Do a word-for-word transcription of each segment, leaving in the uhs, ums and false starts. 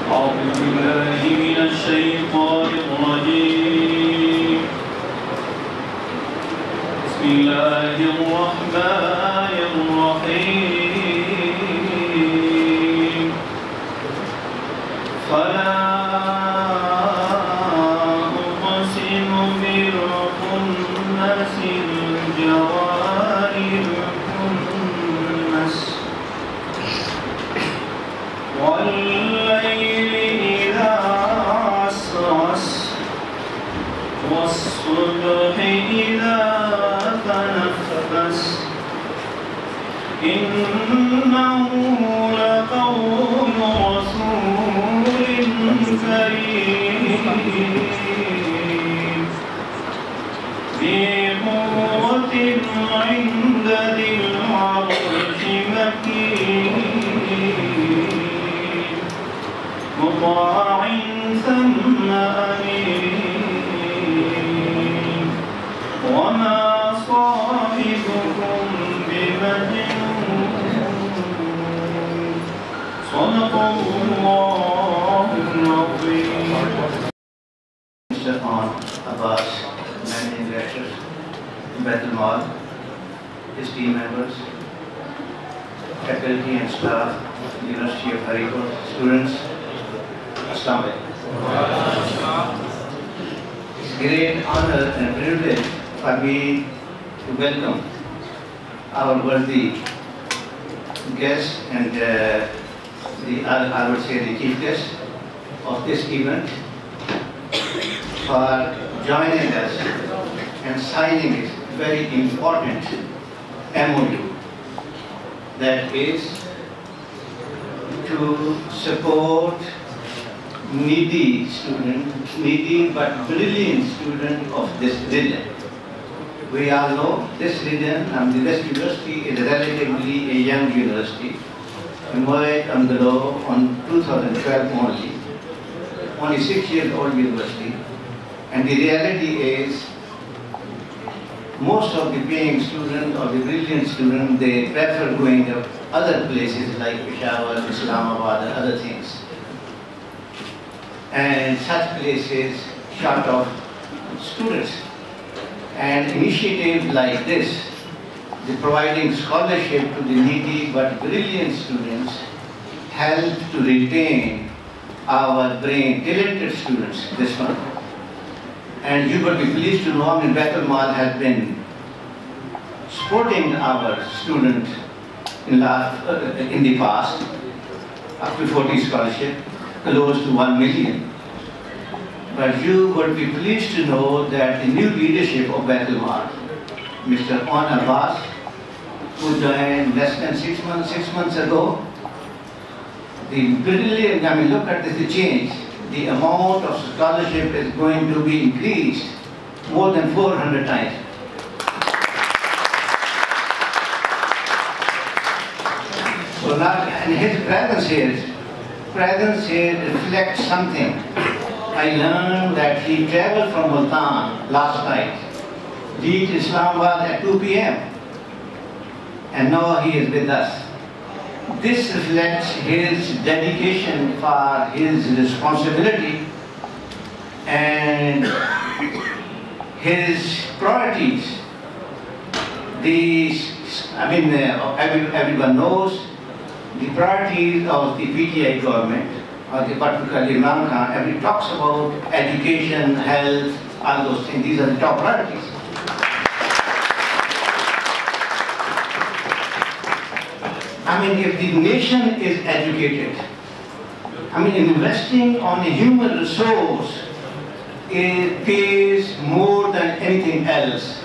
أعوذ بالله من الشيطان الرجيم. بسم الله الرحمن الرحيم. فلا أقسم بالخنس الجوار الكنس والليل إذا عسعس والصبح إذا تنفس إنه لقول رسول كريم ذي قوة عند ذي العرش مكين مطاع ثم أمين وما صاحبكم بمجنون صدق الله العظيم. Mister Aon Abbass, Managing Director, Baitul Mal, his team members, faculty and staff, University of Haripur, students, Assalamu alaikum. It's a great honor and privilege for me to welcome our worthy guest and uh, the, I would say the chief guest of this event for joining us and signing this very important M O U that is to support needy student, needy but brilliant student of this region. We all know this region, and this university is relatively a young university, emerged on the law on two thousand twelve only, only six years old university, and the reality is most of the paying students or the brilliant students, they prefer going to other places like Peshawar, Islamabad and other things. And such places short of students. And initiatives like this, the providing scholarship to the needy but brilliant students, help to retain our brain talented students, this one. And you will be pleased to know that Baitul Mal has been supporting our students in, last, uh, in the past, up to forty scholarships, close to one million. But you would be pleased to know that the new leadership of Baitul Mal, Mister Aon Abbass, who joined less than six months, six months ago, the brilliant, I mean, look at this, the change. The amount of scholarship is going to be increased more than four hundred times. So now, and his presence here, presence here reflects something. I learned that he traveled from Multan last night, reached Islamabad at two P M and now he is with us. This reflects his dedication for his responsibility and his priorities. These, I mean, uh, every, everyone knows the priorities of the P T I government, or the particularly Imran Khan, every talks about education, health, all those things. These are the top priorities. I mean, if the nation is educated, I mean, investing on a human resource, it pays more than anything else.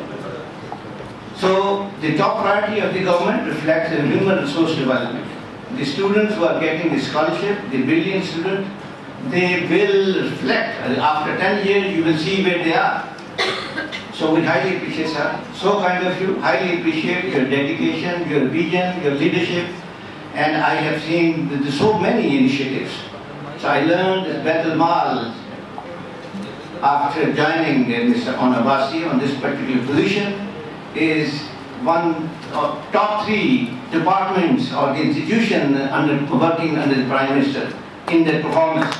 So, the top priority of the government reflects in human resource development. The students who are getting the scholarship, the brilliant students, they will reflect. After ten years, you will see where they are. So we highly appreciate, sir, so kind of you, highly appreciate your dedication, your vision, your leadership, and I have seen so many initiatives. So I learned that Baitul Mal, after joining Mister Aon Abbass on this particular position, is one of top three departments or the institution under, working under the Prime Minister in their performance.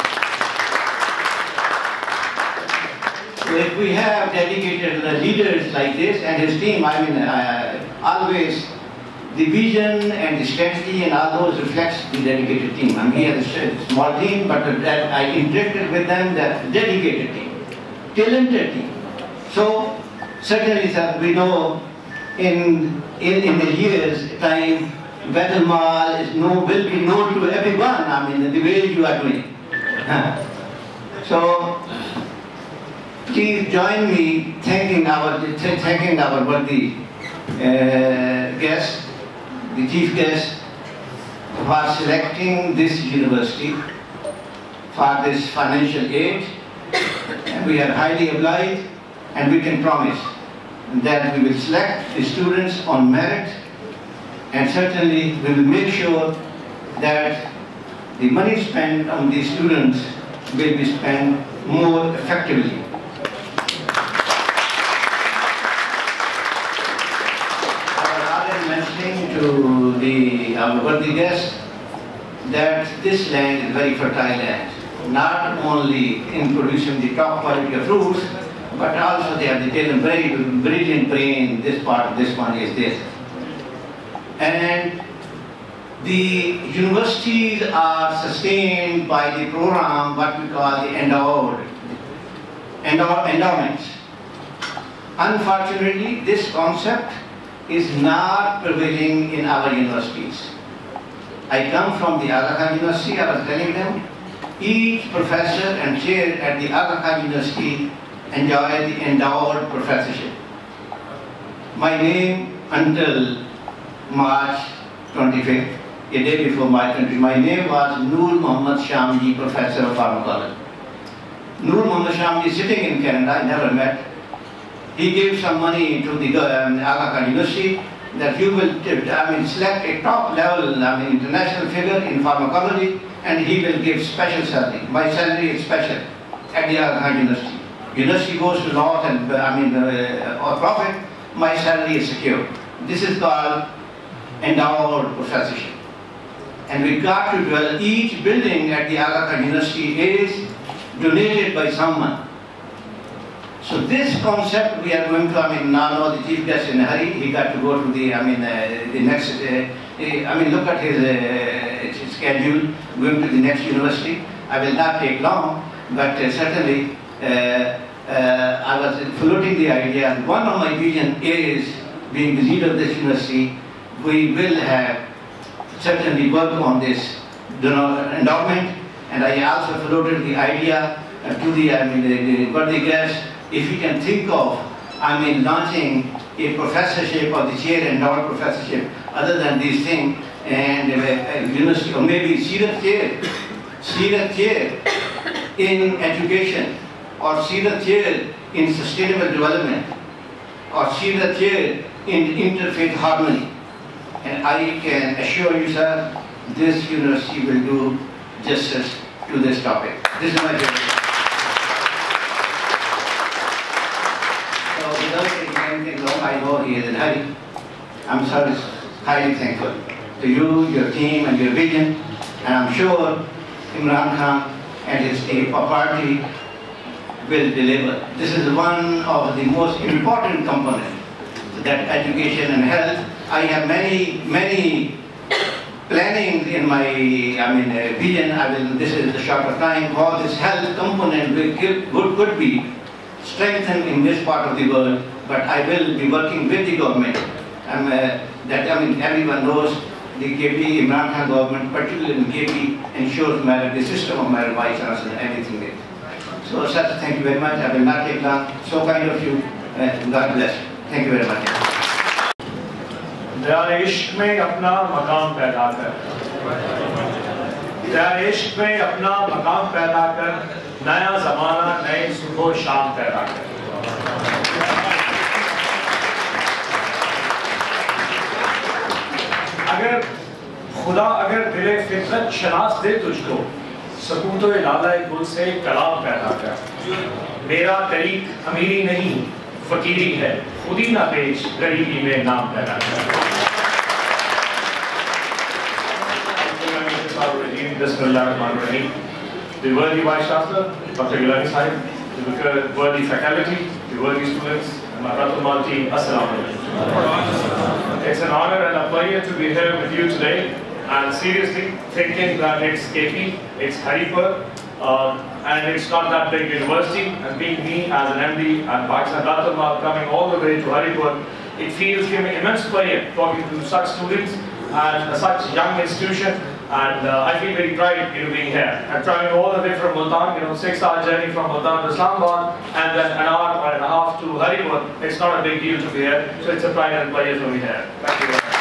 So if we have dedicated leaders like this and his team, I mean, uh, always the vision and the strategy and all those reflects the dedicated team. I mean, he has a small team, but that I interacted with them, that dedicated team, talented team. So certainly, sir, we know in in, in the years time, Baitul Mal is no will be known to everyone. I mean, the way you are doing. So please join me thanking our thanking our worthy uh, guest, the chief guest, for selecting this university for this financial aid. And we are highly obliged, and we can promise that we will select the students on merit, and certainly we will make sure that the money spent on these students will be spent more effectively. To the our worthy guest that this land is very fertile land, not only in producing the top quality of fruits, but also they have the talent, very brilliant brain. This part, this one is this, and the universities are sustained by the program what we call the endowed, endow, endowments. Unfortunately, this concept is not prevailing in our universities. I come from the Aga Khan University. I was telling them, each professor and chair at the Aga Khan University enjoy the endowed professorship. My name until March twenty-fifth, a day before March twenty-fifth, my name was Noor Muhammad Shamji, professor of pharmacology. Noor Muhammad Shamji sitting in Canada, I never met. He gave some money to the um, Aga Khan University that you will, I mean, select a top level, I mean, international figure in pharmacology, and he will give special salary. My salary is special at the Aga Khan University. University goes to north and, I mean, uh, or profit. My salary is secure. This is called endowed professorship. And we got to dwell, each building at the Aga Khan University is donated by someone. So this concept we are going to, I mean, now know the chief guest in a hurry, he got to go to the, I mean, uh, the next, uh, I mean, look at his, uh, his schedule, going to the next university. I will not take long, but uh, certainly uh, uh, I was floating the idea. One of my vision is, being the leader of this university, we will have certainly work on this endowment, and I also floated the idea uh, to the, I mean, the, the worthy guest, if we can think of, I mean, launching a professorship or the chair endowed professorship other than these things, and uh, university, or maybe Seerat chair, Seerat chair in education, or Seerat chair in sustainable development, or Seerat chair in interfaith harmony. And I can assure you, sir, this university will do justice to this topic. This is my view. Without taking anything long, I know he is in a hurry. I'm sorry, highly thankful to you, your team, and your vision. And I'm sure Imran Khan and his team or party will deliver. This is one of the most important components, that education and health. I have many, many planning in my, I mean, uh, vision. I will. This is the short of time. How this health component will give, would could be strengthened in this part of the world, but I will be working with the government. Um, uh, that I mean, everyone knows the K P, Imran Khan government, particularly in K P, ensures merit, the system of merit, vice chancellor, and everything there. So, sir, thank you very much. I will not take long. So kind of you. Uh, God bless. Thank you very much. दया इश्क में अपना मकाम पैदा कर, दया इश्क में अपना मकाम पैदा कर, नया जमाना नए सुबह शाम पैदा कर। अगर खुदा अगर दिले फितरत शनास दे तुझको, सकून तो लाला गुल से कलाम पैदा कर। मेरा तरीक अमीरी नहीं फकीरी है, खुदी ना पेश गरीबी में नाम पैदा कर। begin Bismillahirrahmanirrahim. The worthy Vice Chancellor, Doctor Gilani Sahib, the worthy faculty, the worthy students, and my brother Malti, Assalamu alaikum. It's an honor and a pleasure to be here with you today, and seriously thinking that it's K P, it's Haripur, uh, and it's not that big university, and being me as an M D and Pakistan Batul Mal coming all the way to Haripur, it feels giving me immense pleasure talking to such students and uh, such young institution, and uh, I feel very pride in being here. I'm traveling all the way from Multan, you know, six-hour journey from Multan to Islamabad, and then an hour or and a half to Haripur. It's not a big deal to be here, so it's a pride and pleasure to be here. Thank you very much.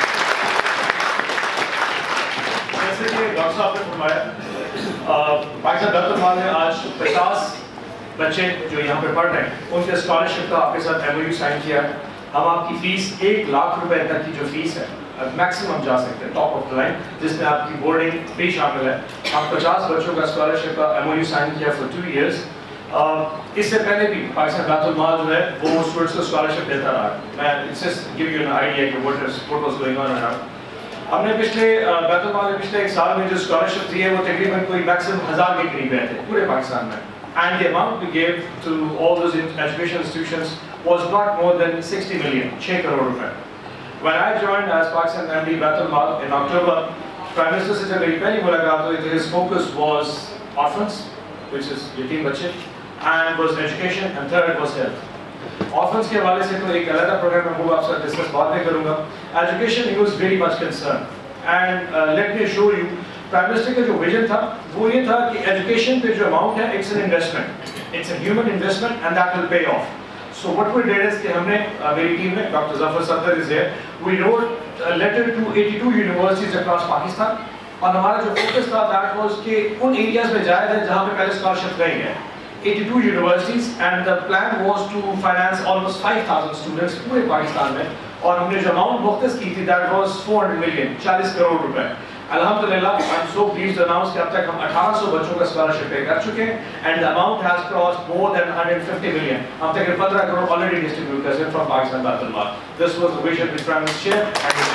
जैसे कि doctor साहब ने फरमाया, पाकिस्तान बातुल माल ने आज पचास बच्चे जो यहाँ पे पढ़ रहे हैं, उनके स्कॉलरशिप का आपके साथ एमओयू साइन किया है। हम आपकी फीस एक लाख रुपए तक की जो फीस है मैक्सिमम जा सकते हैं, टॉप ऑफ द लाइन, जिसमें आपकी बोर्डिंग भी शामिल है। हम पचास बच्चों का स्कॉलरशिप का एमओयू साइन किया फॉर टू इयर्स। इससे पहले भी पाकिस्तान बातुल माल जो है वो स्टूडेंट्स को स्कॉलरशिप देता रहा। मैं just give you an idea कि what is what was going on around. हमने पिछले बातुल माल में पिछले एक साल में जो स्कॉलरशिप दी है वो तकरीबन कोई मैक्सिमम हजार के करीब गए थे पूरे पाकिस्तान में। And the amount we gave to all those education institutions was not more than sixty million, छह करोड़ रुपए। When I joined as Pakistan M D Batul Mal in October, Prime Minister से जब मेरी पहली मुलाकात हुई तो his focus was orphans, which is यतीम बच्चे, and was education, and third was health. Orphans के हवाले से तो एक अलग प्रोग्राम में वो आपसे डिस्कस बाद में करूँगा। Education he was very much concerned, and uh, let me assure you, prime minister का जो विजन था वो ये था कि एजुकेशन पे जो अमाउंट है it's an investment, it's a human investment and that will pay off. So what we did is कि हमने मेरी टीम में doctor Zafar Sattar is here, we wrote a letter to eighty-two universities across Pakistan, और हमारा जो फोकस था that was कि उन एरियाज में जाया जाए जहां पे पहले स्कॉलरशिप नहीं है। eighty-two universities and the plan was to finance almost five thousand students पूरे पाकिस्तान में, और हमने जो अमाउंट मुख्तस की थी that was four hundred million, चालीस करोड़ रुपए। Alhamdulillah, I'm so pleased to announce कि अब तक हम eighteen hundred बच्चों का स्कॉलरशिप पे कर चुके हैं, and the amount has crossed more than one hundred fifty million. हम तक fifteen करोड़ already distributed कर चुके from Pakistan Batul Mal. This was the vision which Prime Minister shared.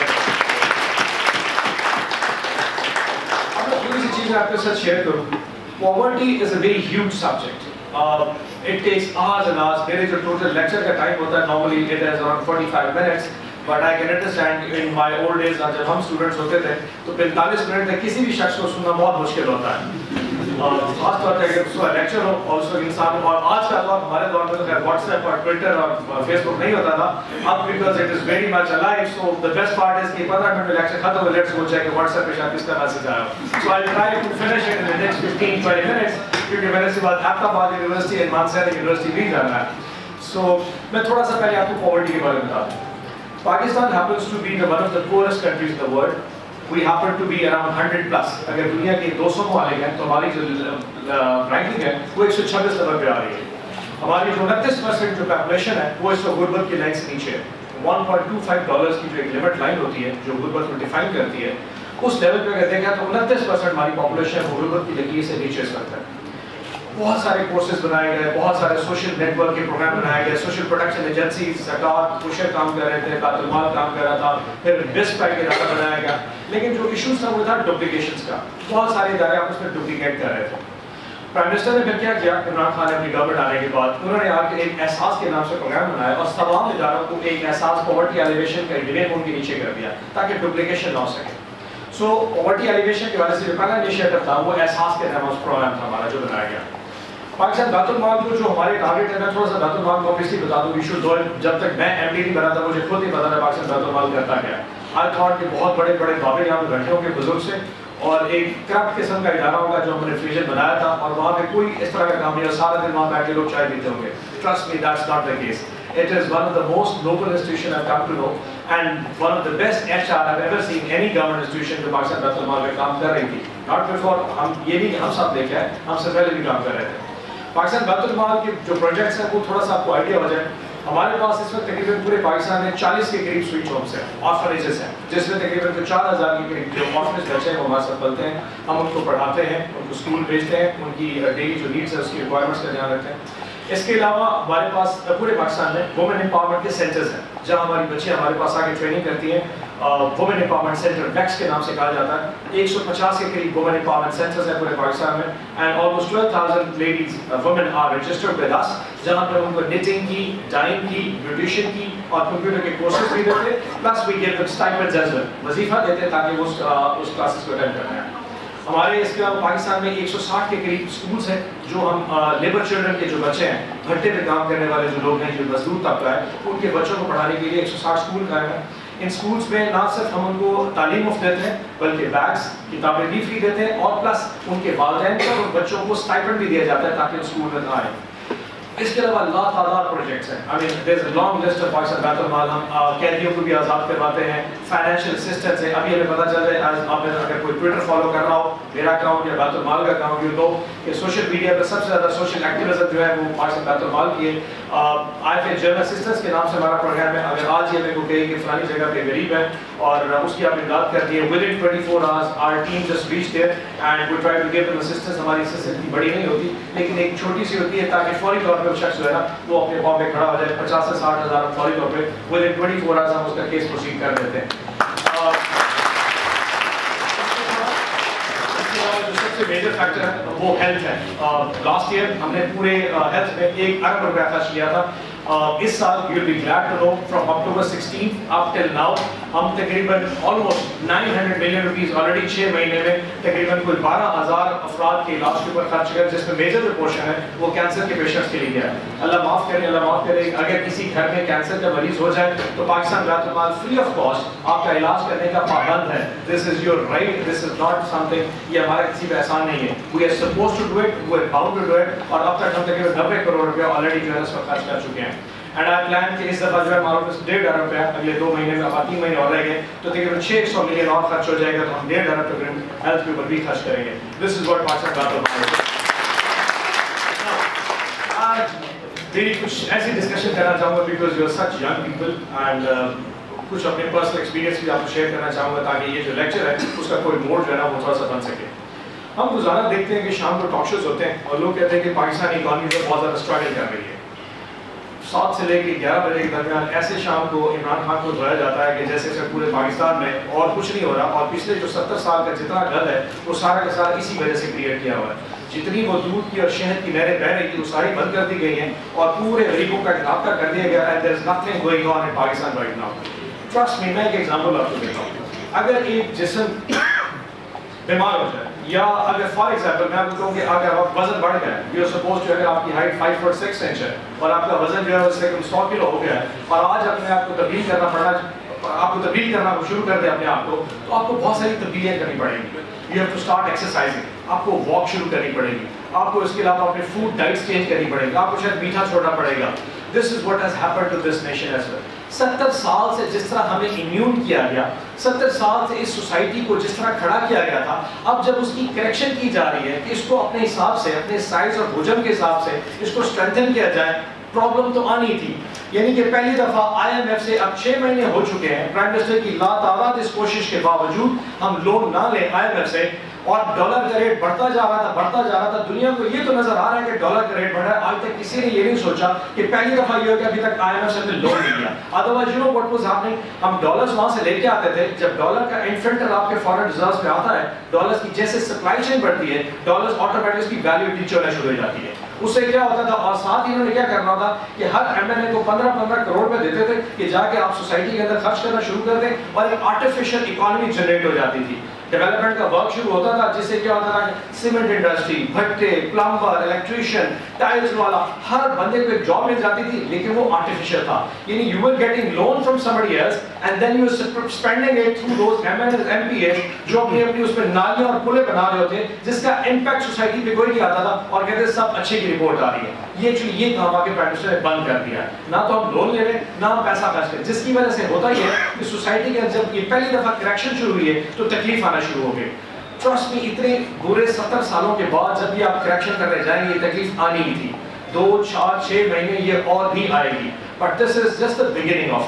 अब मैं थोड़ी सी चीजें आपके साथ शेयर करूँ। Poverty is a very huge subject. Uh, it takes hours and hours. मेरे जो total lecture का time होता है normally it is around forty-five minutes. But I can understand in my old days जब हम स्टूडेंट्स होते थे तो पैंतालीस मिनट तक किसी भी शख्स को सुनना बहुत मुश्किल होता है, खास तौर पे अगर उसका लेक्चर हो और उसका इंसान, और आज का दौर हमारे दौर में तो खैर व्हाट्सएप और ट्विटर और फेसबुक नहीं होता था, अब because it is very much alive, so the best part is कि पंद्रह मिनट में लेक्चर खत्म हो, लेट्स गो चेक व्हाट्सएप पे शायद किसका मैसेज आया हो। So I try to finish it in the next fifteen twenty minutes, क्योंकि मैंने इसके बाद Ahmedabad university and Mansar university भी जाना है। सो मैं थोड़ा सा पहले आपको पॉवर्टी के बारे में बता दूं। Pakistan happens to be the one of the poorest countries in the world. We happen to be around one hundred plus. अगर दुनिया के two hundred ममालिक हैं तो हमारी जो रैंकिंग है वो one twenty-six नंबर पे आ रही है। हमारी जो उनतीस परसेंट जो पॉपुलेशन है वो इस वक्त गुर्बत की लाइन से नीचे है। one point two five dollars की जो एक लिमिट लाइन होती है जो गुर्बत को डिफाइन करती है, उस लेवल पे अगर देखा तो उनतीस परसेंट हमारी पॉपुलेशन वो गुर्बत की लकीर से नीचे इस वक्त है। बहुत सारे कोर्सेज बनाए गए, बहुत सारे सोशल नेटवर्क के प्रोग्राम बनाए गए, सोशल प्रोटेक्शन एजेंसी, सरकार, पुशर काम कर रहे थे, बातुल माल काम कर रहा था, फिर बेस्ट प्राइस के इदारा बनाया गया, लेकिन जो इशूज था वो था डुप्लीकेशंस का। बहुत सारे इदारे आपस में डुप्लीकेट कर रहे थे। प्राइम मिनिस्टर ने फिर क्या किया, इमरान खान ने अपनी गवर्नमेंट आने के बाद उन्होंने आके एक एहसास के नाम से प्रोग्राम बनाया और तमाम इदारों को एक एहसास पॉवर्टी एलिवेशन का डिबेट उनके नीचे कर दिया ताकि डुप्लीकेशन ना हो सके। सो पॉवर्टी एलिवेशन की वजह से जो पहला इनिशिएटिव था वो एहसास के नाम से प्रोग्राम था हमारा जो बनाया गया। पाकिस्तान बातुल माल को जो हमारे टारगेट है, मैं थोड़ा सा बातुल माल को ऑब्वियसली बता दूं, वी शुड नो इट। जब तक मैं एमडी नहीं बना था मुझे खुद ही पता था पाकिस्तान बातुल माल करता क्या। आई थॉट कि बहुत बड़े बड़े बाबे यहाँ पे बैठे होंगे बुजुर्ग से और एक करप्ट किस्म का इदारा होगा जो हमने फ्यूजन बनाया था और वहाँ पे कोई इस तरह का काम नहीं है, सारा दिन वहाँ बैठ के लोग चाय पीते होंगे। Trust me, that's not the case. It is one of the most noble institution I've come to know and one of the best H R I've ever seen any government institution जो पाकिस्तान बातुल माल में काम कर रही थी। Not before, हम ये नहीं हम सब देखे हैं, हमसे पहले भी काम कर रहे थे। पाकिस्तान बातुल माल के जो प्रोजेक्ट्स हैं वो थोड़ा सा आपको आइडिया हो जाए। हमारे पास इस वक्त तकरीबन पूरे पाकिस्तान में चालीस के करीब स्वीट होम्स हैं, ऑर्फनेजेस हैं, जिसमें तकरीबन तो चार हज़ार के करीब जो ऑर्फनेज बच्चे हैं वो हमारे साथ पलते हैं। हम उनको पढ़ाते हैं, उनको स्कूल भेजते हैं, उनकी डेली जो नीड्स है उसकी रिक्वायरमेंट्स का ध्यान रखते हैं। इसके अलावा हमारे पास पूरे पाकिस्तान में वुमेन एम्पावरमेंट के सेंटर्स हैं जहाँ हमारी बच्चियाँ हमारे पास आके ट्रेनिंग करती हैं وومن امپاورمنٹ سینٹر ویکس کے نام سے کہا جاتا ہے. ایک سو پچاس کے قریب وومن امپاورمنٹ سینٹرز ہیں پورے پاکستان میں and almost twelve thousand ladies women are registered with us, جہاں پہ ان کو نیٹنگ کی, ڈائنگ کی, بیوٹیشین کی اور کمپیوٹر کے کورسز بھی دیتے, plus we give them stipends as well, وظیفہ دیتے تاکہ وہ اس کلاسز کو اٹینڈ کرنا ہے. ہمارے اس کے علاوہ پاکستان میں ایک سو ساٹھ کے قریب اسکولس ہیں جو ہم لیبر چلڈرن کے جو بچے ہیں, بھٹے پہ کام کرنے والے جو لوگ ہیں, جو مزدور طبقہ ہے, ان کے بچوں کو پڑھانے کے لیے ایک سو ساٹھ اسکول قائم ہیں. ان اسکولس میں نہ صرف ہم ان کو تعلیم مفت دیتے ہیں بلکہ بیگس, کتابیں بھی فری دیتے ہیں اور پلس ان کے والدین کو اور بچوں کو اسٹائپنڈ بھی دیا جاتا ہے تاکہ وہ اسکول میں نہ آئیں. اس کے علاوہ لا تعداد پروجیکٹس ہیں. I mean there is a long list of Pakistan Bait ul-Maal. ہم قیدیوں کو بھی آزاد کرواتے ہیں, فائنینشیل اسسٹنس ہے. ابھی ہمیں پتہ چل رہا ہے, آپ نے اگر کوئی ٹویٹر فالو کر رہا ہو, میرا اکاؤنٹ یا بیت المال کا اکاؤنٹ, یو نو کہ سوشل میڈیا پہ سب سے زیادہ سوشل ایکٹیویزم جو ہے وہ پاکستان بیت المال کی ہے. I F A general assistance کے نام سے ہمارا پروگرام ہے. اگر آج یہ میرے کو کہے کہ فلانی جگہ پہ غریب ہے اور اس کی آپ امداد کر دی ہے, within twenty four hours our team just reach there and we try to give them assistance. ہماری اسسٹنس اتنی بڑی نہیں ہوتی لیکن ایک چھوٹی سی ہوتی ہے تاکہ فوری طور پہ وہ شخص جو ہے نا وہ اپنے پاؤں پہ کھڑا ہو جائے. پچاس سے ساٹھ ہزار فوری طور پہ within twenty four hours ہم اس کا کیس پروسیڈ کر دیتے ہیں. سب سے میجر فیکٹر ہے وہ ہیلتھ ہے. لاسٹ ایئر ہم نے پورے ہیلتھ میں ایک ارب روپیہ خرچ کیا تھا. اس سال you will be glad to know from October sixteen up till now ہم تقریباً almost nine hundred million rupees already چھ مہینے میں تقریباً کوئی بارہ ہزار افراد کے علاج کے اوپر خرچ کر, جس میں میجر جو پورشن ہے وہ کینسر کے پیشنٹس کے لیے گیا ہے. اللہ معاف کرے, اللہ معاف کرے. اگر کسی گھر میں کینسر کا مریض ہو جائے تو پاکستان بیت المال فری آف کاسٹ آپ کا علاج کرنے کا پابند ہے. This is your right, this is not something, یہ ہمارا کسی پہ احسان نہیں ہے. We are suppose to do it, we are bound to do it, اور اب تک ہم تقریباً نبے کروڑ روپیہ آلریڈی جو ہے اس پر خرچ کر چکے ہیں. اینڈ آئی پلان کہ اس دفعہ جو ہے ہمارے پاس ڈیڑھ ارب روپیہ اگلے دو مہینے میں, اب تین مہینے اور رہ گئے تو تقریباً چھ سو ملین اور خرچ ہو جائے گا, تو ہم ڈیڑھ ارب تقریباً ہیلتھ کے اوپر بھی خرچ کریں گے. دس از واٹ پاکستان بیت المال. آج میری کچھ ایسی ڈسکشن کرنا چاہوں گا because you are such young people, and کچھ اپنے پرسنل ایکسپیرینس بھی آپ کو شیئر کرنا چاہوں گا تاکہ یہ جو لیکچر ہے اس کا کوئی موڈ جو ہے نا وہ تھوڑا سا بن سکے. ہم روزانہ دیکھتے ہیں کہ شام کو ٹاک شوز ہوتے ہیں اور لوگ کہتے ہیں کہ پاکستانی اکانومی میں بہت زیادہ اسٹرگل کر رہی ہے. سات سے لے کے گیارہ بجے کے درمیان ایسے شام کو عمران خان کو دہرایا جاتا ہے کہ جیسے سے پورے پاکستان میں اور کچھ نہیں ہو رہا, اور پچھلے جو ستر سال کا جتنا گند ہے وہ سارا کا سارا اسی وجہ سے کریٹ کیا ہوا ہے. جتنی وہ دودھ کی اور شہد کی نہریں بہ رہی تھی وہ ساری بند کر دی گئی ہیں اور پورے غریبوں کا رابطہ کر دیا گیا ہے. there is nothing going on in Pakistan right now. Trust me, میں ایک ایگزامپل آپ کو دیتا ہوں. اگر ایک جسم بیمار ہو جائے, یا اگر فار ایگزامپل میں آپ کو کہوں کہ اگر آپ وزن بڑھ گیا ہے, یو سپوز جو ہے آپ کی height five foot six inch ہے اور آپ کا وزن جو ہے اس سے سو کلو ہو گیا ہے, اور آج اپنے آپ کو تبدیل کرنا پڑا, آپ کو تبدیل کرنا شروع کر دیں اپنے آپ کو, تو آپ کو بہت ساری تبدیلیاں کرنی پڑیں گی. You have to start exercising, آپ کو واک شروع کرنی پڑے گی, آپ کو اس کے علاوہ اپنے فوڈ ڈائٹس چینج کرنی پڑے گی, آپ کو شاید میٹھا چھوڑنا پڑے گا. This is what has happened to this nation as well. ستر سال سے جس طرح ہمیں امیون کیا گیا, ستر سال سے اس سوسائٹی کو جس طرح کھڑا کیا گیا تھا, اب جب اس کی کریکشن کی جا رہی ہے کہ اس کو اپنے حساب سے, اپنے سائز اور حجم کے حساب سے اس کو اسٹرینتھن کیا جائے, پرابلم تو آنی تھی. یعنی کہ پہلی دفعہ آئی ایم ایف سے اب چھ مہینے ہو چکے ہیں, پرائم منسٹر کی لاتعداد اس کوشش کے باوجود ہم لون نہ لیں آئی ایم ایف سے, اور ڈالر کا ریٹ بڑھتا جا رہا تھا بڑھتا جا رہا تھا. دنیا کو یہ تو نظر آ رہا ہے کہ ڈالر کا ریٹ بڑھ رہا ہے. آج تک کسی نے یہ نہیں سوچا کہ پہلی دفعہ یہ ہو کہ ابھی تک آئی ایم ایف سے ہم نے لون نہیں لیا. Otherwise you know what was happening, ہم ڈالرز وہاں سے لے کے آتے تھے. جب ڈالر کا انفنٹر آپ کے فارن ریزروز پہ آتا ہے, ڈالرز کی جیسے سپلائی چین بڑھتی ہے, ڈالرز آٹومیٹک کی ویلیو نیچے ہونا شروع ہو جاتی ہے. اس سے کیا ہوتا تھا, اور ساتھ ہی انہوں نے کیا کرنا تھا کہ ہر ایم ایل اے کو پندرہ پندرہ کروڑ روپے دیتے تھے کہ جا کے آپ سوسائٹی کے اندر خرچ کرنا شروع کر دیں, اور ایک آرٹیفیشل اکانومی جنریٹ ہو جاتی تھی. ڈیولپمنٹ کا ورک شروع ہوتا تھا جس سے کیا ہوتا تھا کہ سیمنٹ انڈسٹری, بھٹے, پلمبر, الیکٹریشین, ٹائلز والا, ہر بندے کو ایک جاب مل جاتی تھی, لیکن وہ آرٹیفیشل تھا. یعنی you were getting loan from somebody else and then you were spending it through those M L As, M P As جو اپنی اپنی اس پہ نالیاں اور پلیں بنا رہے ہوتے, جس کا امپیکٹ سوسائٹی پہ کوئی نہیں آتا تھا, اور کہتے سب اچھے کی رپورٹ آ رہی ہے. یہ ایکچولی یہ کام آ کے پرائم منسٹر نے بند کر دیا. نہ تو ہم لون لے رہے نہ ہم پیسہ خرچ کریں, جس کی وجہ سے ہوتا ہی ہے کہ سوسائٹی کے اندر جب یہ پہلی دفعہ کریکشن شروع ہوئی ہے تو تکلیف آنا شروع ہو گئی. ٹرسٹ می, اتنے برے ستر سالوں کے بعد جب بھی آپ کریکشن کرنے جائیں گے یہ تکلیف آنی ہی تھی. دو چار چھ مہینے یہ اور بھی آئے گی, but this is just the beginning of it.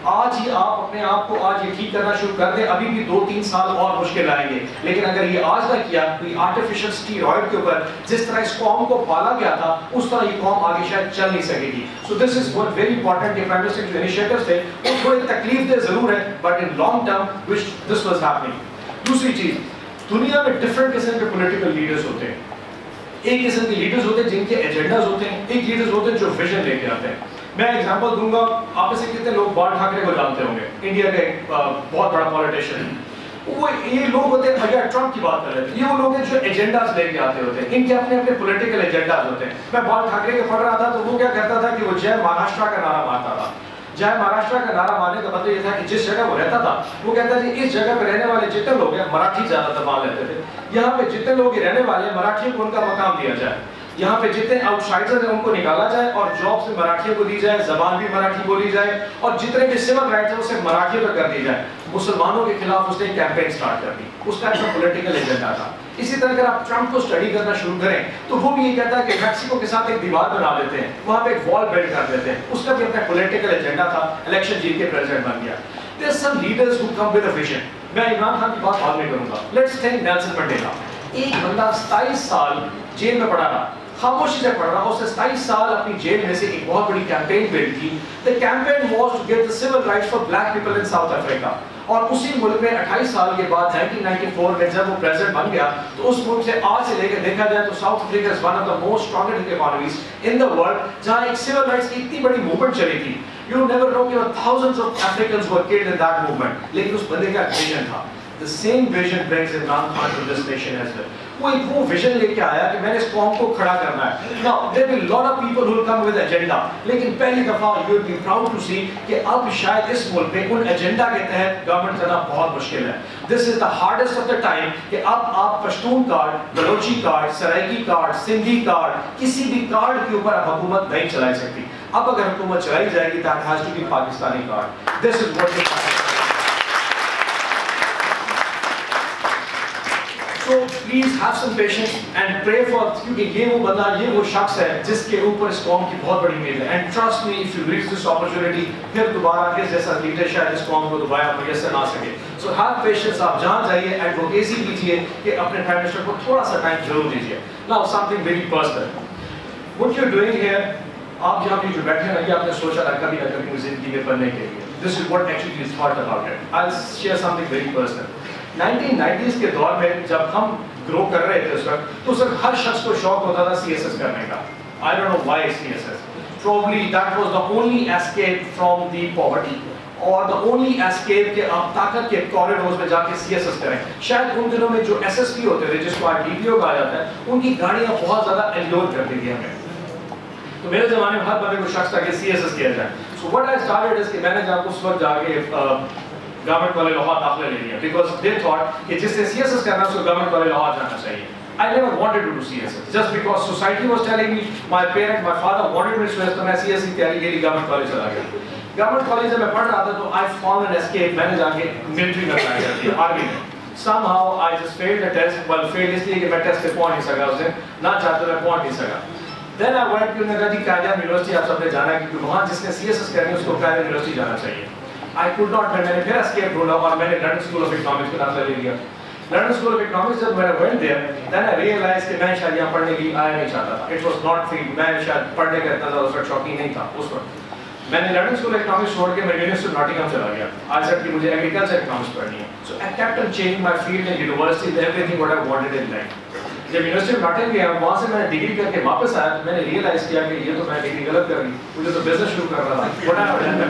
آج ہی آپ اپنے آپ کو آج یہ ٹھیک کرنا شروع کر دیں, ابھی بھی دو تین سال اور مشکل آئیں گے, لیکن اگر یہ آج نہ کیا کوئی آرٹیفیشل اسٹیرائڈ کے اوپر جس طرح اس قوم کو پالا گیا تھا اس طرح یہ قوم آگے شاید چل نہیں سکے گی. So this is one very important کہ پرائم منسٹر جو انیشیٹوز تھے وہ تھوڑے تکلیف دہ ضرور ہے, but in long term which this was happening. دوسری چیز, دنیا میں ڈفرنٹ قسم کے پولیٹیکل لیڈرز ہوتے ہیں. ایک قسم کے لیڈرز ہوتے ہیں جن کے ایجنڈاز ہوتے ہیں, ایک لیڈرز ہوتے ہیں جو ویژن لے کے آتے ہیں. میں ایگزامپل دوں گا, آپ میں سے کتنے لوگ بال ٹھاکرے کو جانتے ہوں گے, انڈیا کا ایک بہت بڑا پولیٹیشین ہے. وہ یہ لوگ ہوتے ہیں, اگر ٹرمپ کی بات کر رہے ہیں, یہ وہ لوگ ہیں جو ایجنڈاز لے کے آتے ہوتے ہیں, ان کے اپنے اپنے پولیٹیکل ایجنڈاز ہوتے ہیں. میں بال ٹھاکرے کے پڑھ رہا تھا تو وہ کیا کرتا تھا کہ وہ جے مہاراشٹرا کا نعرہ مارتا تھا. جائے مہاراشٹرا کا نعرہ مارنے کا مطلب یہ تھا کہ جس جگہ وہ رہتا تھا وہ کہتا ہے اس جگہ پہ رہنے والے جتنے لوگ ہیں مراٹھی زیادہ تر مان لیتے تھے, یہاں پہ جتنے لوگ رہنے والے ہیں مراٹھیوں کو ان کا مقام دیا جائے, یہاں پہ جتنے آؤٹ سائڈرز ہیں ان کو نکالا جائے اور جاب سے مراٹھیوں کو دی جائے, زبان بھی مراٹھی بولی جائے, اور جتنے بھی سول رائٹس ہیں اسے مراٹھیوں پر کر دی جائے. مسلمانوں کے خلاف اس نے کیمپین سٹارٹ کر دی, اس کا ایسا پولیٹیکل ایجنڈا تھا. اسی طرح اگر آپ ٹرمپ کو اسٹڈی کرنا شروع کریں تو وہ بھی یہ کہتا ہے کہ میکسیکو کے ساتھ ایک دیوار بنا دیتے ہیں, وہاں پہ ایک وال بلڈ کر دیتے ہیں, اس کا بھی اپنا پولیٹیکل ایجنڈا تھا, الیکشن جیت کے پریزیڈنٹ بن گیا. There are some leaders who come with a vision. میں عمران خان کی بات بعد میں کروں گا. Let's think Nelson Mandela. ایک بندہ ستائیس سال جیل میں پڑا رہا, خاموشی سے پڑھ رہا, اس نے ستائیس سال اپنی جیل میں سے ایک بہت بڑی کیمپین بلڈ کی. The campaign was to get the civil rights for black people in South Africa. اور اسی ملک میں اٹھائیس سال کے بعد نائنٹین نائنٹی فور میں جب وہ پریزیڈنٹ بن گیا تو اس ملک سے آج سے لے کے دیکھا جائے تو South Africa is one of the most strongest economies in the world, جہاں ایک سول رائٹس کی اتنی بڑی موومنٹ چلی تھی. You never know کہ thousands of Africans were killed in that movement, لیکن اس بندے کا ویژن تھا. The same vision brings Imran Khan to this nation as well. وہ ایک وہ ویژن لے کے آیا کہ میں نے اس قوم کو کھڑا کرنا ہے. Now there will be lot of people who will come with agenda, لیکن پہلی دفعہ you will be proud to see کہ اب شاید اس ملک میں ان ایجنڈا کے تحت گورنمنٹ کرنا بہت مشکل ہے. This is the hardest of the time کہ اب آپ Pashtun card, Balochi card, Saraiki card, Sindhi card, کسی بھی کارڈ کے اوپر اب حکومت نہیں چلا سکتی. اب اگر حکومت چلائی جائے گی that has to be Pakistani card. This is what it is. So please have some patience and pray for, کیونکہ یہ وہ بندہ, یہ وہ شخص ہے جس کے اوپر اس قوم کی بہت بڑی امید ہے. And trust me, if you reach this opportunity, پھر دوبارہ اس جیسا لیڈر شاید اس قوم کو دوبارہ میسر نہ سکے. So have patience, آپ جہاں جائیے ایڈوکیسی کیجیے کہ اپنے پرائم منسٹر کو تھوڑا سا ٹائم ضرور دیجیے. Now something very personal. What you're doing here, آپ جہاں بھی جو بیٹھے ہیں یہ آپ نے سوچا تھا کبھی نہ کبھی زندگی میں پڑھنے کے لیے. This is what actually is thought about it. I'll share something very personal. Nineteen nineties کے دور میں جب ہم گرو کر رہے تھے اس وقت تو سر ہر شخص کو شوق ہوتا تھا سی ایس ایس کرنے کا. I don't know why C S S. Probably that was the only escape from the poverty or the only escape کہ آپ طاقت کے کوریڈورز میں جا کے سی ایس ایس کریں. شاید ان دنوں میں جو ایس ایس پی ہوتے تھے جس کو آج ڈی پی او کہا جاتا ہے ان کی گاڑیاں بہت زیادہ ایلیور کرتی تھی ہمیں. تو میرے زمانے میں ہر بندے کو شخص تھا کہ سی ایس ایس کیا جائے. So what I started is کہ میں نے جب اس وقت جا کے گورنمنٹ والے لاہور داخلہ لے لیا because they thought کہ جس نے سی ایس ایس کرنا ہے اس کو گورنمنٹ والے لاہور جانا چاہیے. I never wanted to do C S S just because society was telling me, my parents, my father wanted me to do it, تو میں سی ایس سی تیاری کے لیے گورنمنٹ کالج چلا گیا. گورنمنٹ کالج جب میں پڑھ رہا تھا تو I found an escape. میں نے جا کے ملٹری میں اپلائی کر دیا, آرمی میں. Somehow I just failed the test. Well, failed اس لیے کہ میں ٹیسٹ پہ پہنچ نہیں سکا, اس دن نہ چاہتے میں پہنچ نہیں سکا. Then I went to Nagadi Kajan University. آپ سب نے جانا ہے کیونکہ وہاں جس نے سی ایس ایس کرنی ہے اس کو Kajan University جانا چاہیے. I could not, میں نے پھر escape ڈھونڈا اور میں نے لنڈن اسکول آف اکنامکس کا داخلہ لے لیا. لنڈن اسکول آف اکنامکس جب میں نے went there, then I realized کہ میں شاید یہاں پڑھنے کے لیے آیا نہیں چاہتا تھا. It was not free. میں شاید پڑھنے کا اتنا زیادہ اس وقت شوقین نہیں تھا اس وقت. میں نے لنڈن اسکول آف اکنامکس چھوڑ کے میں یونیورسٹی آف ناٹنگھم چلا گیا. I said کہ مجھے ایگریکلچر اکنامکس پڑھنی ہے. So I kept on changing my field in university, everything what I wanted in life. جب یونیورسٹی میں ناٹنگ گیا وہاں سے میں نے ڈگری کر کے واپس آیا تو میں نے ریئلائز کیا کہ یہ تو میں ڈگری غلط کر رہی, مجھے تو بزنس شروع کر رہا تھا. بڑا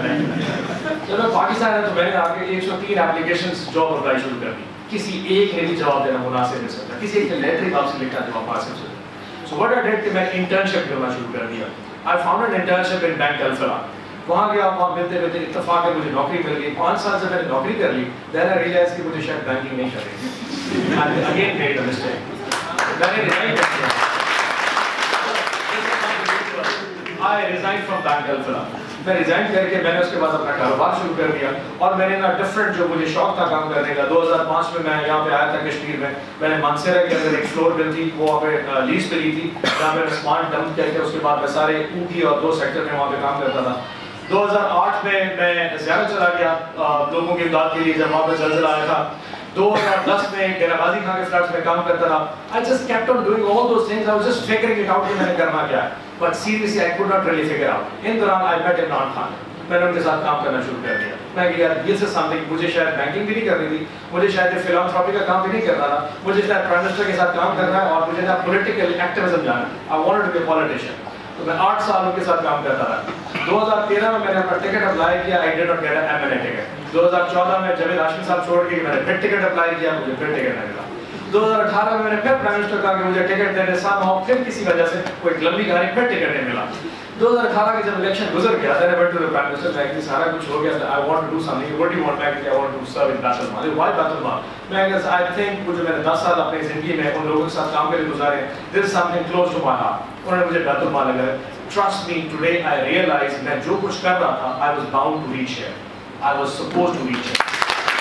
جب میں پاکستان آیا تو میں نے آگے ایک سو تین اپلیکیشنز جاب اپلائی شروع کر دی. کسی ایک نے بھی جواب دینا مناسب نہیں سکتا, کسی ایک نے لیٹر ہی واپس لکھا جواب پاس سے. سو واٹ آئی ڈیڈ کہ میں انٹرنشپ کرنا شروع کر دیا. I found an internship in bank Alfalah. وہاں گیا, وہاں ملتے ملتے اتفاق ہے مجھے نوکری مل گئی. پانچ سال سے میں نے نوکری کر لی. دین آئی ریئلائز کہ مجھے شاید بینکنگ نہیں کرنی. Again made a mistake. میں نے ریزائن کر دیا. I resigned from Bank Alfala. میں ریزائن کر کے میں نے اس کے بعد اپنا کاروبار شروع کر دیا اور میں نے نا ڈفرینٹ جو مجھے شوق تھا کام کرنے کا. دو ہزار پانچ میں میں یہاں پہ آیا تھا کشمیر میں. میں نے مانسیرا کے اندر ایک فلور بل تھی وہ وہاں پہ لیز پہ لی تھی جہاں میں نے اسمارٹ ڈمپ کر کے اس کے بعد میں سارے اونٹی اور دو سیکٹر میں وہاں پہ کام کرتا تھا. دو ہزار آٹھ میں میں زیارت چلا گیا لوگوں کی امداد کے لیے جب وہاں پہ زلزلہ آیا تھا. دو ہزار دس میں ڈیرہ غازی خان کے فلیٹس میں کام کرتا رہا. I just kept on doing all those things. I was just figuring it out کہ میں نے کرنا کیا ہے. But seriously I could not really figure out. ان دوران I met عمران خان. میں نے ان کے ساتھ کام کرنا شروع کر دیا. میں کہ یار this is something. مجھے شاید بینکنگ بھی نہیں کرنی تھی, مجھے شاید فلانتھراپی کا کام بھی نہیں کرنا تھا, مجھے شاید پرائم منسٹر کے ساتھ کام کرنا ہے اور مجھے نا پولیٹیکل ایکٹیویزم جانا ہے. I wanted to be a politician. تو میں آٹھ سال ان کے ساتھ کام کرتا رہا. دو ہزار تیرہ میں میں نے اپنا ٹکٹ اپلائی کیا. I did not get an M N A ticket. دو ہزار چودہ میں جاوید ہاشمی صاحب چھوڑ کے میں نے پھر ٹکٹ اپلائی کیا, مجھے پھر ٹکٹ نہیں ملا. دو ہزار اٹھارہ میں میں نے پھر پرائم منسٹر کہا کہ مجھے ٹکٹ دینے سام ہو, پھر کسی وجہ سے کوئی لمبی کہانی پھر ٹکٹ نہیں ملا. دو ہزار اٹھارہ کے جب الیکشن گزر گیا then I went to the prime minister. میں کہ سارا کچھ ہو گیا, I want to do something. What do you want? میں کہ I want to serve in Baitul Mal. Why Baitul Mal? میں کہ I think جو میں نے دس سال اپنی زندگی میں ان لوگوں کے ساتھ کام کرے گزارے, there is something close to my heart. انہوں نے مجھے بیت المال لگا. Trust me, today I realize میں جو کچھ کر رہا تھا I was bound to reach here. I was supposed to reach here.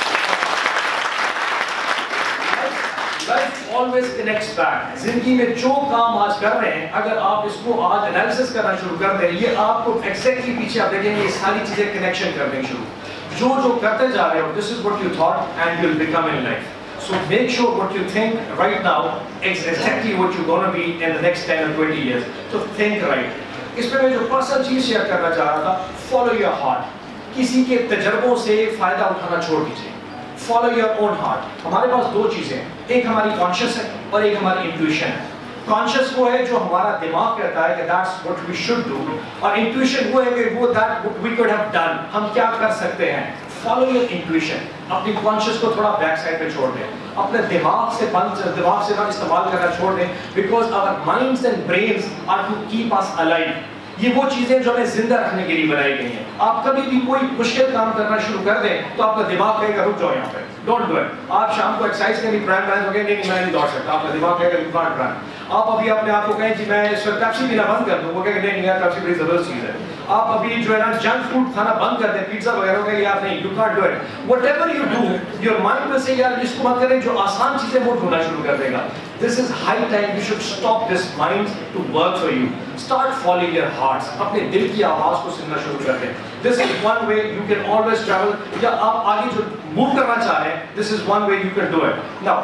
Life always connects back. زندگی میں جو کام آج کر رہے ہیں, اگر آپ اس کو آج انالیسس کرنا شروع کر دیں, یہ آپ کو ایگزیکٹلی پیچھے آپ دیکھیں گے یہ ساری چیزیں کنیکشن کر دیں شروع. جو جو کرتے جا رہے ہو, this is what you thought and you'll become in life. So make sure what you think right now is exactly what you're going to be in the next ten or twenty years. So think right. اس میں میں جو personal چیز share کرنا چاہ رہا تھا, follow your heart. کسی کے تجربوں سے فائدہ اٹھانا چھوڑ دیجیے. Follow your own heart. ہمارے پاس دو چیزیں ہیں, ایک ہماری کانشیس ہے اور ایک ہماری انٹویشن ہے. کانشیس وہ ہے جو ہمارا دماغ کہتا ہے کہ that's what we should do, اور انٹویشن وہ ہے کہ وہ that what we could have done, ہم کیا کر سکتے ہیں. Follow your intuition. اپنی کانشیس کو تھوڑا بیک سائڈ پہ چھوڑ دیں, اپنے دماغ سے بند دماغ سے بند استعمال کرنا چھوڑ دیں. Because our minds and brains are to keep us alive. یہ وہ چیزیں جو ہمیں زندہ رکھنے کے لیے بنائی گئی ہیں. آپ کبھی بھی کوئی مشکل کام کرنا شروع کر دیں تو آپ کا دماغ کہے گا رک جاؤ یہاں پہ, ڈونٹ ڈو اٹ. آپ شام کو ایکسرسائز کریں, پرائم بیلنس ہو گیا, نہیں میں نہیں دوڑ سکتا, آپ کا دماغ کہے گا یو کانٹ رن. آپ ابھی اپنے آپ کو کہیں جی میں اس وقت پیپسی پینا بند کر دوں, وہ کہے گا نہیں یار پیپسی بڑی زبردست چیز ہے. آپ ابھی جو ہے نا جنک فوڈ کھانا بند کر دیں, پیزا وغیرہ ہو گیا, یار نہیں you can't do it. Whatever you do, your mind will say یار اس کو مت کریں, جو آسان چیزیں وہ ڈھونڈنا شروع کر دے گا. This is high time you should stop this mind to work for you. Start following your hearts. اپنے دل کی آواز کو سننا شروع کر دیں. This is one way you can always travel. یا آپ آگے جو موو کرنا چاہ رہے ہیں, this is one way you can do it. Now,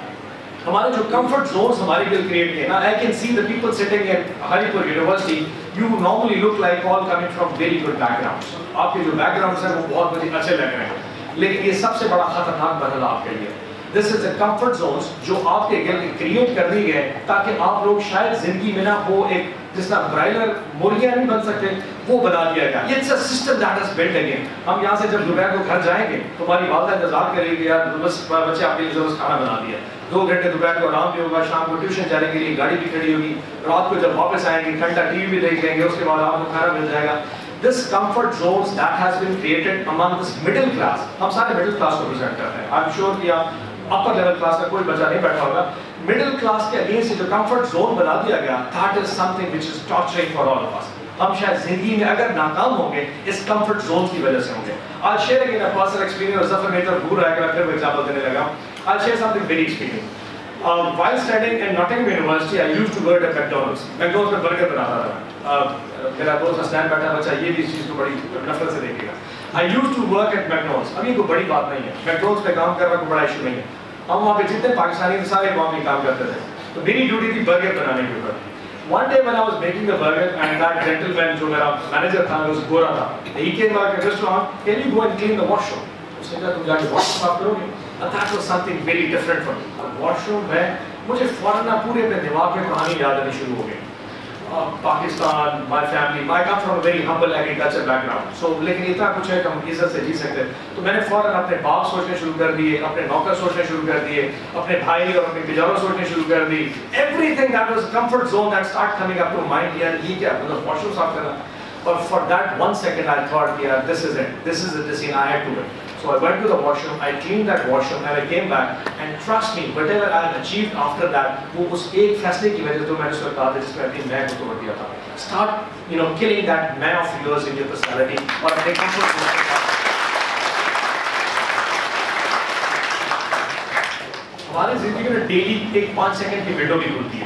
ہمارے جو comfort zones ہمارے لیے کریٹ کیے نا, I can see the people sitting in Haripur University. You normally look like all coming from very good backgrounds. آپ کے جو backgrounds ہیں وہ بہت بڑے اچھے لگ رہے ہیں, لیکن یہ سب سے بڑا خطرناک مرحلہ آپ کے لیے. This is the comfort zones جو آپ کے گرد کریٹ کر دی گئے تاکہ آپ لوگ شاید زندگی میں نہ وہ ایک جس طرح برائلر مرغیاں نہیں بن سکتے, وہ بنا دیا گیا. It's a system that is built again. ہم یہاں سے جب دوپہر کو گھر جائیں گے تو ہماری والدہ انتظار کرے گی, یار بس بچے آپ کے لیے ضرورت کھانا بنا دیا, دو گھنٹے دوپہر کو آرام بھی ہوگا, شام کو ٹیوشن جانے کے لیے گاڑی بھی کھڑی ہوگی, رات کو جب واپس آئیں گے گھنٹہ ٹی وی بھی دیکھ لیں گے, اس کے بعد آپ کو کھانا مل جائے گا. This comfort zones that has been created among this middle class. ہم سارے middle class کو present کرتے ہیں. I'm sure کہ آپ upper level class کا کوئی بچہ نہیں بیٹھا ہوگا. Middle class کے اگینسٹ جو comfort zone بنا دیا گیا, that is something which is torturing for all of us. ہم شاید زندگی میں اگر ناکام ہوں گے اس comfort zone کی وجہ سے ہوں گے. I'll share again a personal experience. ظفر میرے طرف بھول رہا ہے کہ میں پھر وہ example دینے لگا. I'll share something very experience. Uh, while studying in Nottingham University, I used to work at McDonald's. McDonald's میں برگر بناتا تھا. میرا دوست حسن بیٹھا بچہ یہ بھی اس چیز کو بڑی نفرت سے دیکھے گا. I used to work at McDonald's. اب یہ کوئی بڑی بات نہیں ہے, McDonald's پہ کام کرنا کوئی بڑا ایشو نہیں ہے. ہم وہاں پہ جتنے پاکستانی تھے سارے وہاں پہ کام کرتے تھے, تو میری ڈیوٹی تھی برگر بنانے کے اوپر. One day when I was making the burger and that gentleman جو میرا مینیجر تھا وہ گورا تھا, he came back at restaurant, can you go and clean the washroom? اس نے کہا تم جا کے واش روم صاف کرو گے. And that was something very different for me. Washroom میں مجھے فوراً پورے اپنے دماغ میں کہانی یاد آنی شروع ہو گئی. Pakistan, my family, I come from a very humble agriculture background. So لیکن اتنا کچھ ہے کہ ہم عزت سے جی سکتے. تو میں نے فوراً اپنے باپ سوچنے شروع کر دیے, اپنے نوکر سوچنے شروع کر دیے, اپنے بھائی اور اپنے تجاروں سوچنے شروع کر دی. Everything that was comfort zone that start coming up to mind, یار یہ کیا مطلب واش روم صاف کرنا. But for that one second I thought, yeah, this is it. This is the decision I had to make. So I went to the washroom, I cleaned that washroom and I came back, and trust me, whatever I had achieved after that, وہ اس ایک فیصلے کی وجہ سے جو میں نے اس وقت کہا تھا جس میں اپنی میں کو توڑ دیا تھا. Start, you know, killing that man of yours in your personality. اور اپنے comfort zone کے ساتھ. ہماری زندگی میں ڈیلی ایک پانچ سیکنڈ کی ونڈو بھی کھلتی ہے.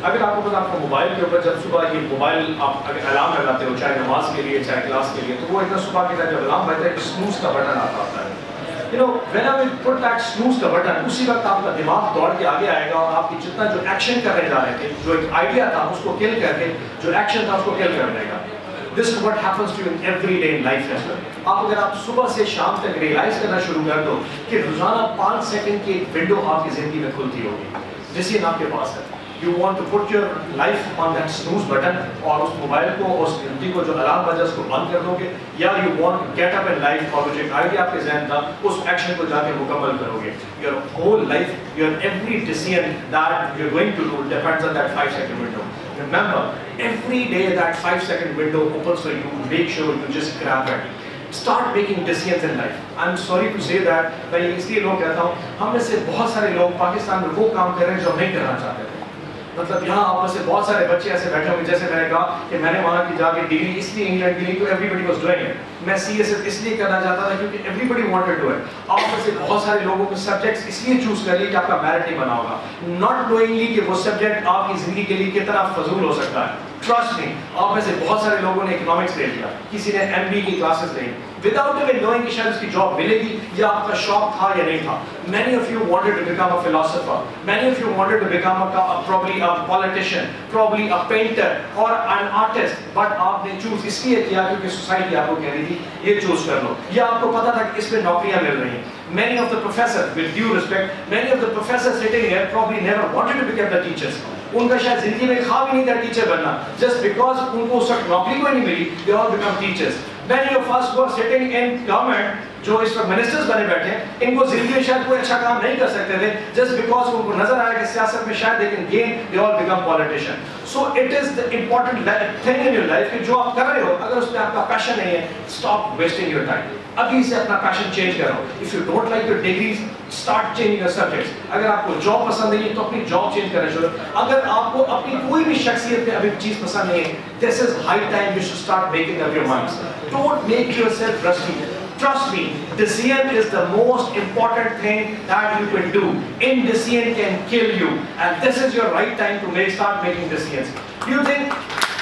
اگر آپ کو پتا آپ کو موبائل کے اوپر جب صبح یہ موبائل آپ اگر الارم لگاتے ہو چاہے نماز کے لیے چاہے کلاس کے لیے تو وہ اتنا صبح کے جب الارم بجتا ہے سنوز کا بٹن آتا ہوتا ہے. You know, whenever you put that snooze کا بٹن اسی وقت آپ کا دماغ دوڑ کے آگے آئے گا اور آپ کی جتنا جو ایکشن کرنے جا رہے تھے جو ایک آئیڈیا تھا اس کو کل کر کے جو ایکشن تھا اس کو کل کر دے گا. This is what happens to you in every day in life as well. آپ اگر آپ صبح سے شام تک ریئلائز کرنا شروع کر دو کہ روزانہ پانچ سیکنڈ کی ایک ونڈو آپ کی زندگی میں کھلتی ہوگی جس آپ کے پاس ہے. You want to put your life on that snooze button اور اس موبائل کو اس گھنٹی کو جو الارم بجا اس کو بند کر دو گے یا you want to get up in life اور جو ایک آئیڈیا آپ کے ذہن تھا اس ایکشن کو جا کے مکمل کرو گے. Your whole life, your every decision that you're going to do depends on that five second window. Remember, every day that five second window opens for you, make sure you just grab it. Start making decisions in life. I'm sorry to say that میں اس لیے لوگ کہتا ہوں ہم میں سے بہت سارے لوگ پاکستان میں وہ کام کر رہے ہیں جو نہیں کرنا چاہتے تھے. مطلب یہاں آپ میں سے بہت سارے بچے ایسے بیٹھے ہوئے جیسے میں نے کہا کہ میں نے وہاں کی جا کے ڈگری اس لیے انگلینڈ کی لی تو everybody was doing it. میں سی ایس ایس اس لیے کرنا چاہتا تھا کیونکہ everybody wanted to it. آپ میں سے بہت سارے لوگوں کے سبجیکٹس اس لیے چوز کر لیے کہ آپ کا میرٹ نہیں بنا ہوگا ناٹ نوئنگلی کہ وہ سبجیکٹ آپ کی زندگی کے لیے کتنا فضول ہو سکتا ہے. ٹرسٹ می, آپ میں سے بہت سارے لوگوں نے اکنامکس لے لیا, کسی نے ایم بی کی کلاسز لی without even knowing کہ شاید اس کی جاب ملے گی یا آپ کا شوق تھا یا نہیں تھا. Many of you wanted to become a philosopher. Many of you wanted to become a, a probably a politician, probably a painter or an artist. But آپ نے چوز اس لیے کیا کیونکہ سوسائٹی آپ کو کہہ رہی تھی یہ چوز کر لو یا آپ کو پتا تھا کہ اس میں نوکریاں مل رہی ہیں. Many of the professors, with due respect, many of the professors sitting here probably never wanted to become the teachers. ان کا شاید زندگی میں خواب ہی نہیں تھا ٹیچر بننا. Just because ان کو اس وقت نوکری کوئی نہیں ملی, they all become teachers. Many of us who are sitting in government, جو اس وقت منسٹرز بنے بیٹھے ہیں, ان کو زندگی میں شاید کوئی اچھا کام نہیں کر سکتے تھے just because ان کو نظر آیا کہ سیاست میں شاید they can gain, they all become politicians. So it is the important thing in your life کہ جو آپ کر رہے ہو اگر اس میں آپ کا پیشن نہیں ہے, stop wasting your time. ابھی سے اپنا پیشن چینج کرو. If you don't like your degrees, start changing your subjects. اگر آپ کو جاب پسند نہیں ہے تو اپنی جاب چینج کرنا شروع. اگر آپ کو اپنی کوئی بھی شخصیت میں ابھی چیز پسند نہیں ہے, this is high time you should start making up your minds. Don't make yourself rusty. Trust me, decision is the most important thing that you can do. Indecision can kill you, and this is your right time to make start making decisions. You think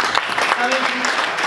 coming to,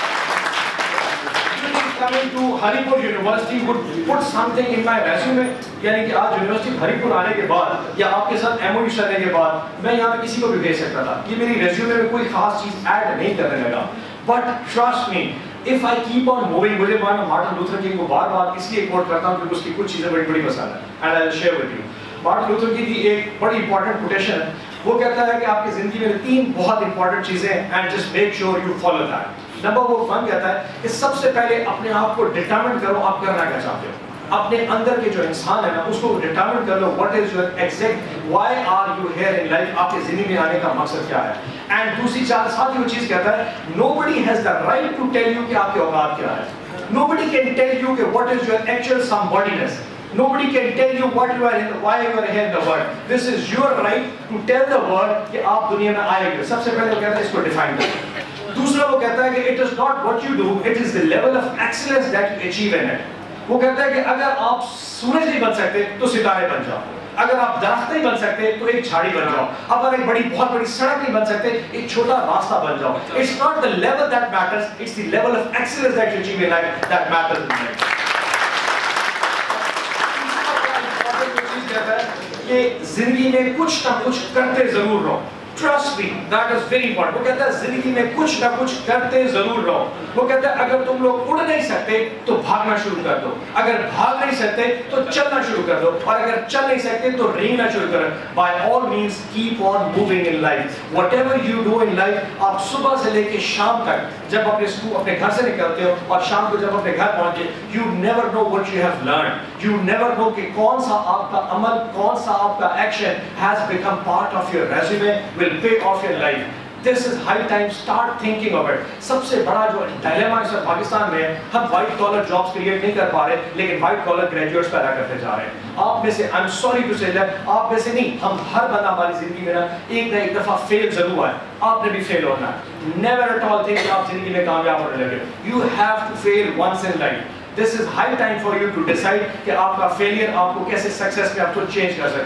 you think coming to Haripur University would put something in my resume? یعنی کہ آج university ہری پور آنے کے بعد یا آپ کے ساتھ ایم او یو کرنے کے بعد میں یہاں پہ کسی کو بھی بھیج سکتا تھا. یہ میری ریزیومے میں کوئی خاص چیز ایڈ نہیں کرنے لگا. But trust me, if I keep on moving, مجھے مارٹن لوتھر کنگ کو بار بار اس لیے کوٹ کرتا ہوں کیونکہ اس کی کچھ چیزیں بڑی بڑی پسند ہیں. And I'll share with you. Martin Luther کی دی ایک بڑی امپورٹنٹ کوٹیشن ہے. وہ کہتا ہے کہ آپ کی زندگی میں تین بہت امپورٹنٹ چیزیں ہیں and just make sure you follow that. Number one کہتا ہے کہ سب سے پہلے اپنے آپ کو ڈٹرمن کرو آپ کرنا کیا چاہتے ہو. اپنے اندر کے جو انسان ہے نا اس کو ڈٹرمن کر لو what is your exact why are you here in life, آپ کی زندگی میں آنے کا مقصد کیا ہے. اینڈ دوسری چار ساتھ وہ چیز کہتا ہے nobody has the right to tell you کہ آپ کے اوقات کیا ہے. Nobody can tell you کہ what is your actual somebodyness. Nobody can tell you what you are in, why you are here in the world. This is your right to tell the world کہ آپ دنیا میں آئے گے. سب سے پہلے وہ کہتا ہے اس کو ڈیفائن کرو. دوسرا وہ کہتا ہے کہ it is not what you do, it is the level of excellence that you achieve in it. وہ کہتا ہے کہ اگر آپ سورج نہیں بن سکتے تو ستارے بن جاؤ, اگر آپ درخت نہیں بن سکتے تو ایک جھاڑی بن جاؤ, اگر ایک بڑی بہت بڑی سڑک نہیں بن سکتے ایک چھوٹا راستہ بن جاؤ. It's not the level that matters, it's the level of excellence that you achieve in life that matters in life. کہتا ہے کہ زندگی میں کچھ نہ کچھ کرتے ضرور رہو. Trust me, that is very important. وہ کہتا ہے زندگی میں کچھ نہ کچھ کرتے ضرور رہو. وہ کہتا ہے اگر تم لوگ اڑ نہیں سکتے تو بھاگنا شروع کر دو, اگر بھاگ نہیں سکتے تو چلنا شروع کر دو, اور اگر چل نہیں سکتے تو رینگنا شروع کرو. By all means keep on moving in life. Whatever you do in life, آپ صبح سے لے کے شام تک جب اپنے اسکول اپنے گھر سے نکلتے ہو اور شام کو جب اپنے گھر پہنچے, you never know what you have learned. You never know کہ کون سا آپ کا عمل, کون سا آپ کا action has become part of your resume, will pay off your life. This is high time, start thinking of it. سب سے بڑا جو ڈائلیما اس وقت پاکستان میں ہے, ہم وائٹ کالر جابس کریٹ نہیں کر پا رہے لیکن وائٹ کالر گریجویٹس پیدا کرتے جا رہے ہیں. آپ میں سے I'm sorry to say that, آپ میں سے نہیں, ہم ہر بندہ ہماری زندگی میں نا ایک نہ ایک دفعہ فیل ضرور ہے. آپ نے بھی فیل ہونا ہے. Never at all think کہ آپ زندگی میں کامیاب ہونے لگے. You have to fail once in life. This is high time for you to decide کہ آپ کا فیلئر آپ کو کیسے سکسیس میں آپ کو چینج کر سکتے ہو.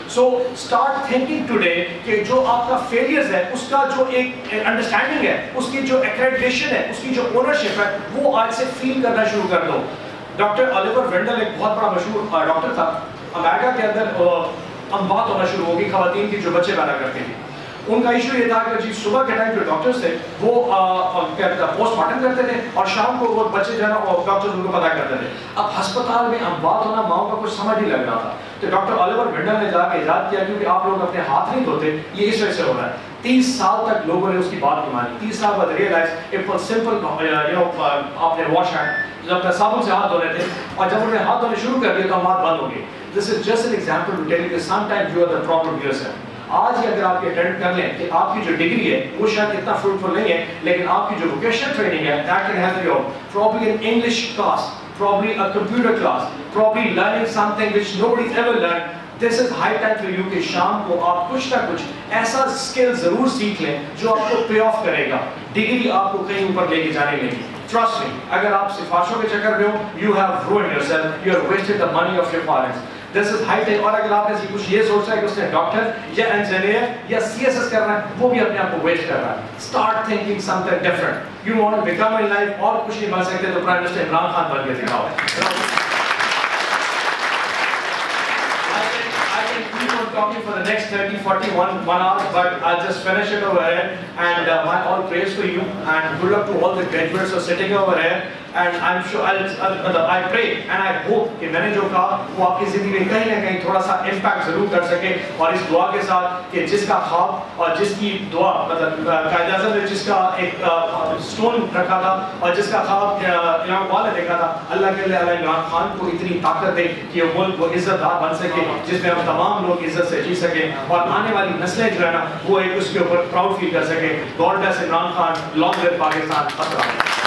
سو اسٹارٹ تھنکنگ ٹوڈے کہ جو آپ کا فیلئرز ہے اس کا جو ایک انڈرسٹینڈنگ ہے, اس کی جو ایکریڈیشن ہے, اس کی جو اونرشپ ہے, وہ آج سے فیل کرنا شروع کر دو. ڈاکٹر الیور وینڈل ایک بہت بڑا مشہور ڈاکٹر تھا. امریکہ کے اندر اموات ہونا شروع ہوگی خواتین کی جو بچے پیدا کرتی تھی. ان کا ایشو یہ تھا کہ جی صبح کے ٹائم جو ڈاکٹرز تھے وہ پوسٹ مارٹم کرتے تھے اور شام کو وہ بچے جو ہے نا ڈاکٹرز ان کو پتہ کرتے تھے. اب ہسپتال میں اموات ہونا ماؤں کا کچھ سمجھ نہیں لگ رہا تھا, تو ڈاکٹر الیور وینڈل نے جا کے ایجاد کیا کیونکہ آپ لوگ اپنے ہاتھ نہیں دھوتے, یہ اس وجہ سے ہو رہا ہے. تیس سال تک لوگوں نے اس کی بات نہیں مانی. تیس سال بعد realize it was simple, you know آپ نے واش ہینڈ, جب صابن سے ہاتھ دھونے تھے اور جب انہوں نے ہاتھ دھونے شروع کر دیے تو اموات بند ہو گئی. This is just an example to tell you کہ sometime you are the problem yourself. آج ہی اگر آپ یہ اٹینڈ کر لیں کہ آپ کی جو ڈگری ہے وہ شاید اتنا فروٹفل نہیں ہے, لیکن آپ کی جو ووکیشنل ٹریننگ ہے that can help you probably in English class, probably a computer class, probably learning something which nobody's ever learned. This is high time for you کہ شام کو آپ کچھ نہ کچھ ایسا اسکل ضرور سیکھ لیں جو آپ کو پے آف کرے گا. ڈگری آپ کو کہیں اوپر لے کے جانے لگی. Trust me, اگر آپ سفارشوں کے چکر میں ہو, you have ruined yourself, you have wasted the money of your parents. This is high time. اور اگر آپ نے کچھ یہ سوچ رہا ہے کہ اس نے ڈاکٹر یا انجینئر یا سی ایس ایس کرنا ہے, وہ بھی اپنے آپ کو ویسٹ کر رہا ہے. Start thinking something different. You want to become in life اور کچھ نہیں بن سکتے تو پرائم منسٹر عمران خان بن کے دکھاؤ. Talking for the next thirty, forty, one, one hour, but I'll just finish it over here. And uh, my all praise for you, and good luck to all the graduates who are sitting over here. And I'm sure I'll, I'll, I pray and I hope کہ میں نے جو کہا وہ آپ کی زندگی میں کہیں نہ کہیں تھوڑا سا امپیکٹ ضرور کر سکے. اور اس دعا کے ساتھ کہ جس کا خواب اور جس کی دعا مطلب قائد اعظم نے جس کا ایک اسٹون رکھا تھا اور جس کا خواب امام والا دیکھا تھا, اللہ کے لیے اللہ عمران خان کو اتنی طاقت دے کہ وہ ملک وہ عزت دار بن سکے جس میں ہم تمام لوگ عزت سے جی سکیں اور آنے والی نسلیں جو ہے نا وہ ایک اس کے اوپر پراؤڈ فیل کر سکیں. God bless Imran Khan, long live Pakistan.